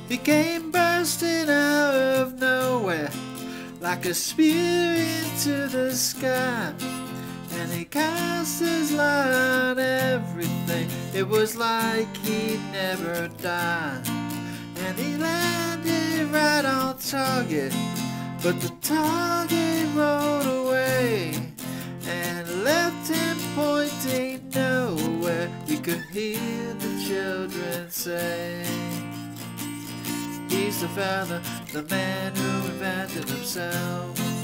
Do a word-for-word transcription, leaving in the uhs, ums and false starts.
He came bursting out of nowhere like a spear into the sky, and he cast his light on everything. It was like he'd never die. And he landed right on target, but the target rolled away and left him pointing nowhere. You could hear the children say, he's the fella, the man who invented himself.